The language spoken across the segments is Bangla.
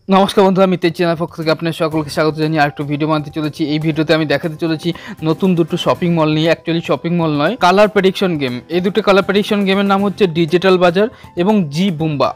নমস্কার বন্ধুরা, আমি তেজ চ্যানেল পক্ষ থেকে আপনাদের সকলকে স্বাগত জানিয়ে আরেকটু ভিডিও বানাতে চলেছি। এই ভিডিওতে আমি দেখাতে চলেছি নতুন দুটো শপিং মল নিয়ে। অ্যাকচুয়ালি শপিং মল নয়, কালার প্রেডিকশন গেম। এই দুটো কালার প্রেডিকশন গেমের নাম হচ্ছে ডিজিটাল বাজার এবং জিবোম্বা।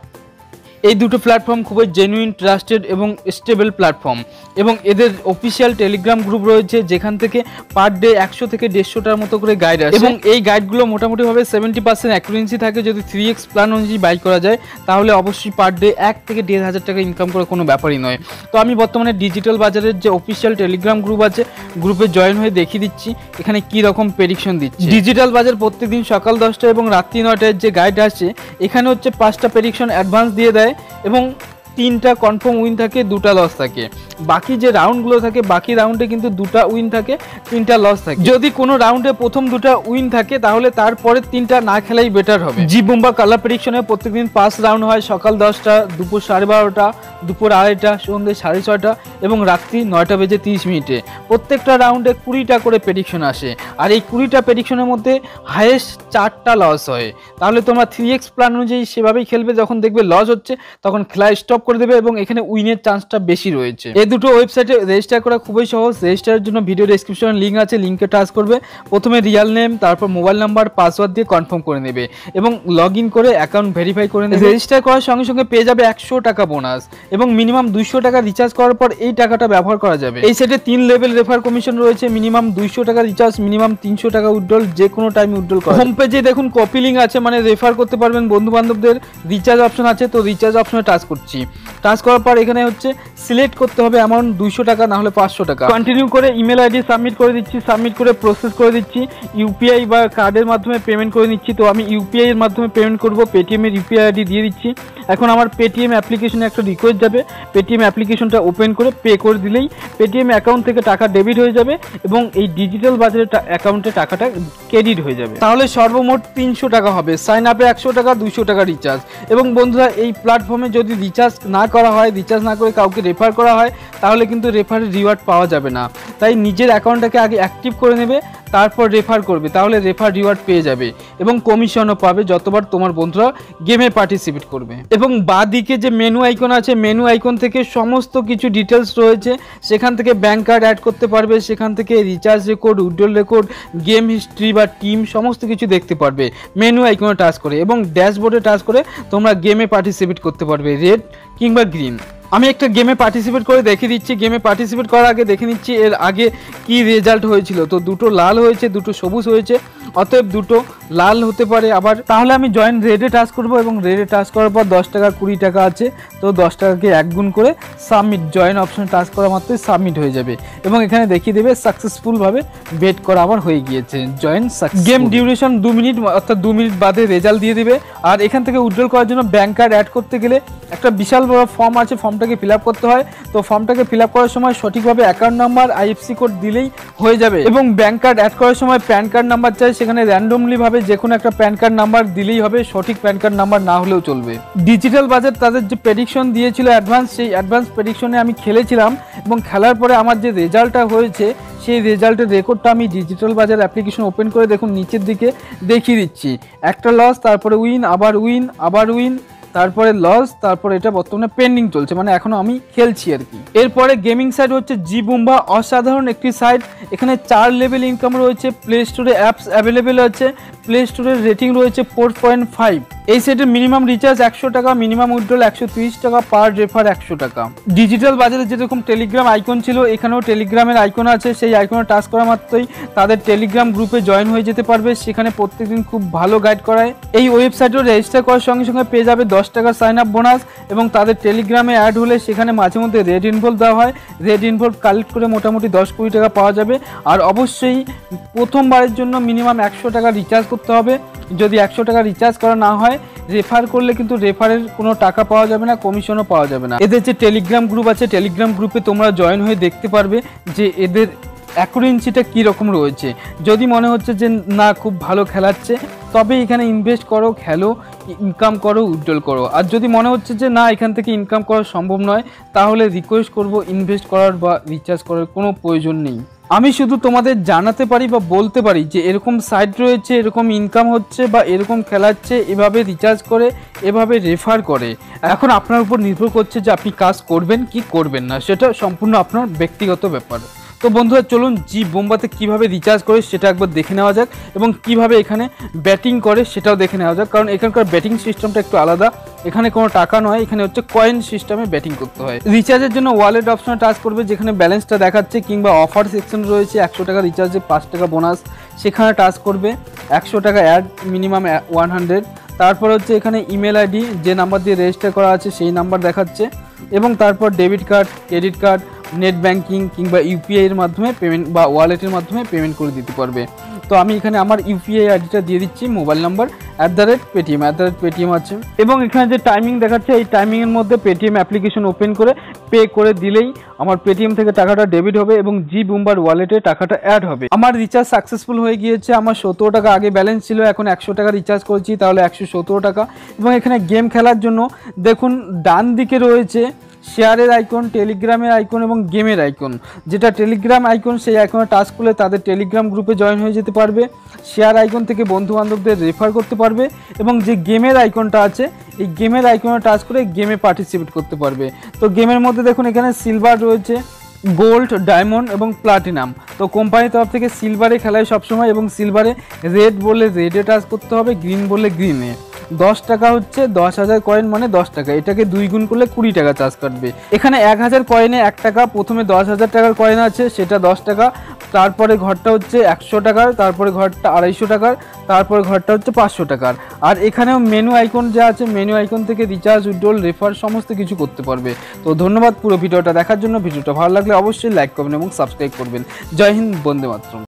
এই দুটো প্ল্যাটফর্ম খুবই জেনুইন, ট্রাস্টেড এবং স্টেবল প্ল্যাটফর্ম, এবং এদের অফিসিয়াল টেলিগ্রাম গ্রুপ রয়েছে যেখান থেকে পার ডে 100 থেকে 150টার মতো করে গাইড আসে, এবং এই গাইডগুলো মোটামুটিভাবে 70% অ্যাকুরেন্সি থাকে। যদি 3x প্ল্যান অনুযায়ী বাই করা যায় তাহলে অবশ্যই পার ডে 1 থেকে 1,500 টাকা ইনকাম করা কোনো ব্যাপারই নয়। তো আমি বর্তমানে ডিজিটাল বাজারের যে অফিসিয়াল টেলিগ্রাম গ্রুপ আছে, গ্রুপে জয়েন হয়ে দেখিয়ে দিচ্ছি এখানে কি রকম প্রেডিকশন দিচ্ছে। ডিজিটাল বাজার প্রত্যেকদিন সকাল 10টা এবং রাত্রি 9টায় যে গাইড আসে, এখানে হচ্ছে 5টা প্রেডিকশন অ্যাডভান্স দিয়ে দেয় এবং 3টা কনফার্ম উইন থাকে, 2টা লস থাকে। বাকি যে রাউন্ডগুলো থাকে, বাকি রাউন্ডে কিন্তু 2টা উইন থাকে, 3টা লস থাকে। যদি কোনো রাউন্ডে প্রথম 2টা উইন থাকে তাহলে তারপরে 3টা না খেলাই বেটার হবে। জিবোম্বা কালার প্রেডিকশনে প্রত্যেকদিন 5 রাউন্ড হয়, সকাল 10টা, দুপুর 12:30, দুপুর 2:30, সন্ধ্যে 6:30 এবং রাত্রি 9টা বেজে 30 মিনিটে। প্রত্যেকটা রাউন্ডে 20টা করে প্রেডিকশন আসে, আর এই 20টা প্রেডিকশনের মধ্যে হাইয়েস্ট 4টা লস হয়। তাহলে তোমরা 3x প্ল্যান অনুযায়ী সেভাবেই খেলবে। যখন দেখবে লস হচ্ছে তখন খেলা স্টপ করে দেবে, এবং এখানে উইনের চান্সটা বেশি রয়েছে। এই দুটো ওয়েবসাইটে রেজিস্টার করা খুবই সহজ। রেজিস্টারের জন্য ভিডিও ডেসক্রিপশনে লিঙ্ক আছে, লিঙ্কে টাচ করবে। প্রথমে রিয়াল নেম, তারপর মোবাইল নাম্বার, পাসওয়ার্ড দিয়ে কনফার্ম করে নেবে এবং লগ ইন করে অ্যাকাউন্ট ভেরিফাই করে নেবে। রেজিস্টার করার সঙ্গে সঙ্গে পেয়ে যাবে 100 টাকা বোনাস, এবং মিনিমাম 200 টাকা রিচার্জ করার পর এই টাকাটা ব্যবহার করা যাবে। এই সেটে 3 লেভেল রেফার কমিশন রয়েছে। মিনিমাম 200 টাকা রিচার্জ, মিনিমাম 300 টাকা উইথড্রল, যে কোনো টাইমে উইথড্রল করা। হোম পেজে দেখুন কপি লিঙ্ক আছে, মানে রেফার করতে পারবেন বন্ধু বান্ধবদের। রিচার্জ অপশন আছে, তো রিচার্জ অপশনে টাচ করছি। টাচ করার পর এখানে হচ্ছে সিলেক্ট করতে হবে অ্যামাউন্ট 200 টাকা না হলে 500 টাকা। কন্টিনিউ করে ইমেল আইডি সাবমিট করে দিচ্ছি। সাবমিট করে প্রসেস করে দিচ্ছি। ইউপিআই বা কার্ডের মাধ্যমে পেমেন্ট করে নিচ্ছি। তো আমি ইউপিআই এর মাধ্যমে পেমেন্ট করব। পেটিএম এর ইউপিআই আইডি দিয়ে দিচ্ছি। এখন আমার পেটিএম অ্যাপ্লিকেশনে একটা রিকোয়েস্ট যাবে। পেটিএম অ্যাপ্লিকেশনটা ওপেন করে পে করে দিলেই পেটিএম অ্যাকাউন্ট থেকে টাকা ডেবিট হয়ে যাবে, এবং এই ডিজিটাল বাজারের অ্যাকাউন্টে টাকাটা ক্রেডিট হয়ে যাবে। তাহলে সর্বমোট 300 টাকা হবে। সাইন আপে 100 টাকা, 200 টাকা রিচার্জ। এবং বন্ধুরা, এই প্ল্যাটফর্মে যদি রিচার্জ না করা হয়, রিচার্জ না করে কাউকে রেফার করা হয়, তাহলে কিন্তু রেফারের রিওয়ার্ড পাওয়া যাবে না। তাই নিজের অ্যাকাউন্টটাকে আগে অ্যাক্টিভ করে নেবে, তারপর রেফার করবে, তাহলে রেফার রিওয়ার্ড পেয়ে যাবে এবং কমিশনও পাবে যতবার তোমার বন্ধুরা গেমে পার্টিসিপেট করবে। এবং বাঁদিকে যে মেনু আইকন আছে, মেনু আইকন থেকে সমস্ত কিছু ডিটেলস রয়েছে। সেখান থেকে ব্যাঙ্ক কার্ড অ্যাড করতে পারবে, সেখান থেকে recharge record, withdrawal record, game history বা টিম সমস্ত কিছু দেখতে পারবে মেনু আইকনে টাচ করে, এবং ড্যাশবোর্ডে টাচ করে তোমরা গেমে পার্টিসিপেট করতে পারবে, রেড কিংবা গ্রিন। আমি একটা গেমে পার্টিসিপেট করে দেখিয়ে দিচ্ছি। গেমে পার্টিসিপেট করার আগে দেখে নিচ্ছি এর আগে কি রেজাল্ট হয়েছিল। তো দুটো লাল হয়েছে, দুটো সবুজ হয়েছে, অতএব দুটো লাল হতে পারে আবার। তাহলে আমি জয়েন রেডে টাচ করব, এবং রেডে টাচ করার পর 10 টাকা 20 টাকা আছে, তো 10 টাকাকে 1 গুণ করে সাবমিট, জয়েন অপশনে টাচ করা মাত্রই সাবমিট হয়ে যাবে, এবং এখানে দেখিয়ে দেবে সাকসেসফুলভাবে বেট করা আবার হয়ে গিয়েছে, join success. Game duration 2 minute, অর্থাৎ 2 মিনিট বাদে রেজাল্ট দিয়ে দেবে। আর এখান থেকে উইথড্রল করার জন্য ব্যাঙ্ক কার্ড অ্যাড করতে গেলে একটা বিশাল বড় ফর্ম আছে, ফর্মটাকে ফিল আপ করতে হয়। তো ফর্মটাকে ফিল আপ করার সময় সঠিকভাবে অ্যাকাউন্ট নাম্বার, আইএফসি কোড দিলেই হয়ে যাবে, এবং ব্যাঙ্ক কার্ড অ্যাড করার সময় প্যান কার্ড নাম্বার চাই। সেখানে র্যান্ডমলি ভাবে যে কোনো একটা প্যান কার্ড নাম্বার দিলেই হবে, সঠিক প্যান কার্ড নাম্বার না হলেও চলবে। ডিজিটাল বাজার তাদের যে প্রেডিকশন দিয়েছিল অ্যাডভান্স, সেই অ্যাডভান্স প্রেডিকশনে আমি খেলেছিলাম, এবং খেলার পরে আমার যে রেজাল্টটা হয়েছে সেই রেজাল্টের রেকর্ডটা আমি ডিজিটাল বাজার অ্যাপ্লিকেশন ওপেন করে দেখুন নিচের দিকে দেখিয়ে দিচ্ছি। একটা লস, তারপরে উইন, আবার উইন, আবার উইন, তারপরে লস, তারপরে এটা বর্তমানে পেন্ডিং চলছে, মানে এখনো আমি খেলছি আর কি। এরপরে গেমিং সাইট হচ্ছে জিবোম্বা, অসাধারণ একটি সাইট। এখানে 4 লেভেল ইনকাম রয়েছে। প্লে স্টোরে অ্যাপস অ্যাভেলেবেল আছে। প্লে স্টোরের রেটিং রয়েছে 4.5। এই সাইটের মিনিমাম রিচার্জ 100 টাকা, মিনিমাম উইথড্রল 130 টাকা, পার রেফার 100 টাকা। ডিজিটাল বাজারে যেরকম টেলিগ্রাম আইকন ছিল, এখানেও টেলিগ্রামের আইকন আছে। সেই আইকনে টাচ করা মাত্রই তাদের টেলিগ্রাম গ্রুপে জয়েন হয়ে যেতে পারবে। সেখানে প্রত্যেকদিন খুব ভালো গাইড করায়। এই ওয়েবসাইটও রেজিস্টার করার সঙ্গে সঙ্গে পেয়ে যাবে 10 টাকার সাইন আপ বোনাস, এবং তাদের টেলিগ্রামে অ্যাড হলে সেখানে মাঝে মধ্যে রেড ইনভলভ দেওয়া হয়। রেড ইনভলভ কালেক্ট করে মোটামুটি 10-20 টাকা পাওয়া যাবে। আর অবশ্যই প্রথমবারের জন্য মিনিমাম 100 টাকা রিচার্জ করতে হবে। যদি 100 টাকা রিচার্জ করা না হয়, রেফার করলে কিন্তু রেফারের কোনো টাকা পাওয়া যাবে না, কমিশনও পাওয়া যাবে না। এদের যে টেলিগ্রাম গ্রুপ আছে, টেলিগ্রাম গ্রুপে তোমরা জয়েন হয়ে দেখতে পারবে যে এদের অ্যাকুরেন্সিটা কীরকম রয়েছে। যদি মনে হচ্ছে যে না খুব ভালো খেলাচ্ছে, তবে এখানে ইনভেস্ট করো, খেলো, ইনকাম করো, উইথড্রল করো। আর যদি মনে হচ্ছে যে না এখান থেকে ইনকাম করা সম্ভব নয়, তাহলে রিকোয়েস্ট করব ইনভেস্ট করার বা রিচার্জ করার কোনো প্রয়োজন নেই। আমি শুধু তোমাদের জানাতে পারি বা বলতে পারি যে এরকম সাইট রয়েছে, এরকম ইনকাম হচ্ছে বা এরকম খেলাচ্ছে, এভাবে রিচার্জ করে, এভাবে রেফার করে। এখন আপনার উপর নির্ভর করছে যে আপনি কাজ করবেন কি করবেন না, সেটা সম্পূর্ণ আপনার ব্যক্তিগত ব্যাপার। তো বন্ধুরা চলুন জিবোম্বাতে কিভাবে রিচার্জ করে সেটা একবার দেখে নেওয়া যাক, এবং কিভাবে এখানে ব্যাটিং করে সেটাও দেখে নেওয়া যাক। কারণ এখানকার ব্যাটিং সিস্টেমটা একটু আলাদা, এখানে কোনো টাকা নয়, এখানে হচ্ছে কয়েন সিস্টেমে ব্যাটিং করতে হয়। রিচার্জের জন্য ওয়ালেট অপশনে টাচ করবে, যেখানে ব্যালেন্সটা দেখাচ্ছে, কিংবা অফার সেকশন রয়েছে 100 টাকা রিচার্জে 5 টাকা বোনাস, সেখানে টাচ করবে। 100 টাকা অ্যাড, মিনিমাম 100। তারপর হচ্ছে এখানে ইমেল আইডি, যে নাম্বার দিয়ে রেজিস্টার করা আছে সেই নাম্বার দেখাচ্ছে, এবং তারপর debit card, credit card, net banking কিংবা ইউপিআই এর মাধ্যমে পেমেন্ট বা ওয়ালেটের মাধ্যমে পেমেন্ট করে দিতে পারবে। তো আমি এখানে আমার ইউপিআই আইডিটা দিয়ে দিচ্ছি, মোবাইল নাম্বার @পেটিএম আছে, এবং এখানে যে টাইমিং দেখাচ্ছে এই টাইমিংয়ের মধ্যে পেটিএম অ্যাপ্লিকেশন ওপেন করে পে করে দিলেই আমার পেটিএম থেকে টাকাটা ডেবিট হবে এবং জিবোম্বার ওয়ালেটে টাকাটা অ্যাড হবে। আমার রিচার্জ সাকসেসফুল হয়ে গিয়েছে। আমার 17 টাকা আগে ব্যালেন্স ছিল, এখন 100 টাকা রিচার্জ করেছি, তাহলে 117 টাকা। এবং এখানে গেম খেলার জন্য দেখুন ডান দিকে রয়েছে শেয়ারের আইকন, টেলিগ্রামের আইকন এবং গেমের আইকন। যেটা টেলিগ্রাম আইকন, সেই আইকনে টাচ করলে তাদের টেলিগ্রাম গ্রুপে জয়েন হয়ে যেতে পারবে। শেয়ার আইকন থেকে বন্ধু বান্ধবদের রেফার করতে পারবে, এবং যে গেমের আইকনটা আছে এই গেমের আইকনে টাচ করে গেমে পার্টিসিপেট করতে পারবে। তো গেমের মধ্যে দেখুন এখানে সিলভার রয়েছে, গোল্ড, ডায়মন্ড এবং প্লাটিনাম। তো কোম্পানির তরফ থেকে সিলভারে খেলায় সবসময়, এবং সিলভারে রেড বললে রেডে টাচ করতে হবে, গ্রিন বললে গ্রিনে। 10 টাকা হচ্ছে 10,000 কয়েন মানে 10 টাকা, এটাকে 2 গুণ করলে 20 টাকা চার্জ কাটবে। এখানে 1000 কয়েনে 1 টাকা, প্রথমে 10,000 টাকার কয়েন আছে সেটা 10 টাকা, তারপরে ঘরটা হচ্ছে 100 টাকার, তারপরে ঘরটা 250 টাকার, তারপরে ঘরটা হচ্ছে 500 টাকার। আর এখানেও মেনু আইকন যা আছে, মেনু আইকন থেকে রিচার্জ, উইথড্রল, রেফার সমস্ত কিছু করতে পারবে। তো ধন্যবাদ পুরো ভিডিওটা দেখার জন্য। ভিডিওটা ভালো লাগলে অবশ্যই লাইক করবেন এবং সাবস্ক্রাইব করবেন। জয় হিন্দ, বন্দে মাতরম।